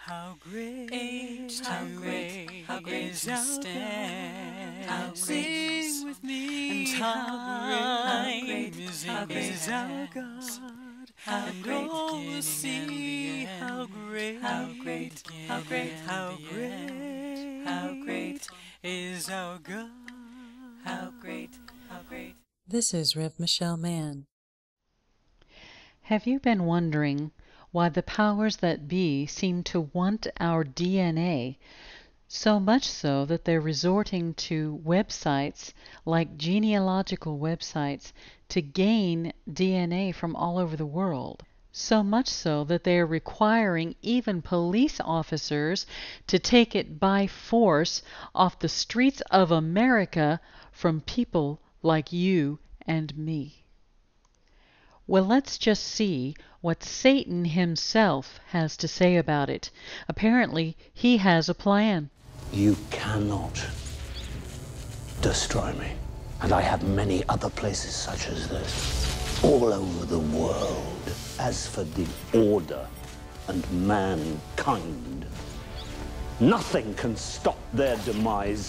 How great, how great, how great is our God. How great, sing with me, and how great is our God. And all will see how great, how great, how great, how great, how great is our God. How great, how great. This is RevMichelleHopkinsMann. Have you been wondering why the powers that be seem to want our DNA, so much so that they're resorting to websites like genealogical websites to gain DNA from all over the world? So much so that they are requiring even police officers to take it by force off the streets of America from people like you and me. Well, let's just see what Satan himself has to say about it. Apparently, he has a plan. You cannot destroy me. And I have many other places such as this, all over the world. As for the order and mankind, nothing can stop their demise.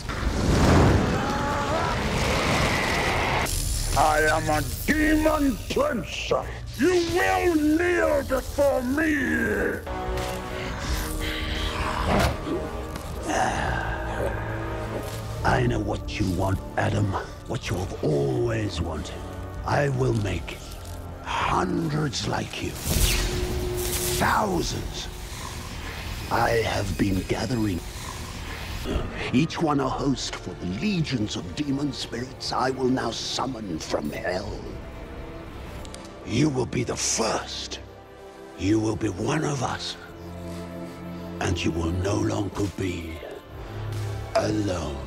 I am a demon prince. You will kneel before me. I know what you want, Adam. What you have always wanted. I will make hundreds like you. Thousands. I have been gathering. Each one a host for the legions of demon spirits I will now summon from hell. You will be the first. You will be one of us. And you will no longer be alone.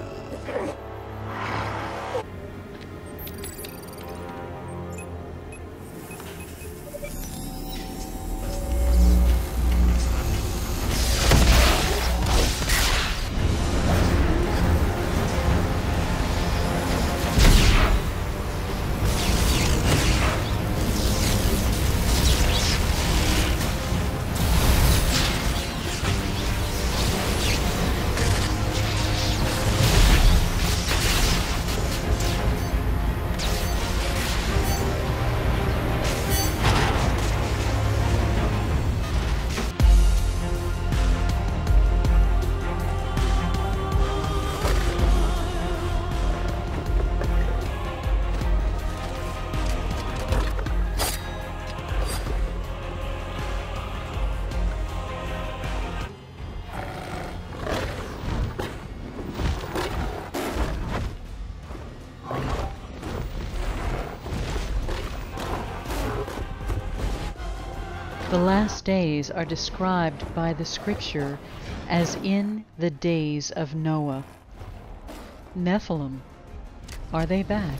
The last days are described by the scripture as in the days of Noah. Nephilim, are they back?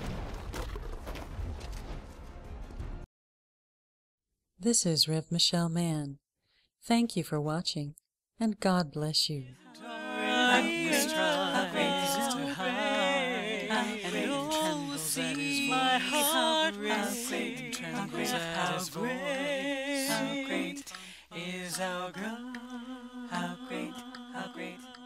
This is RevMichelleHopkinsMann. Thank you for watching, and God bless you. How great is our God? How great, how great.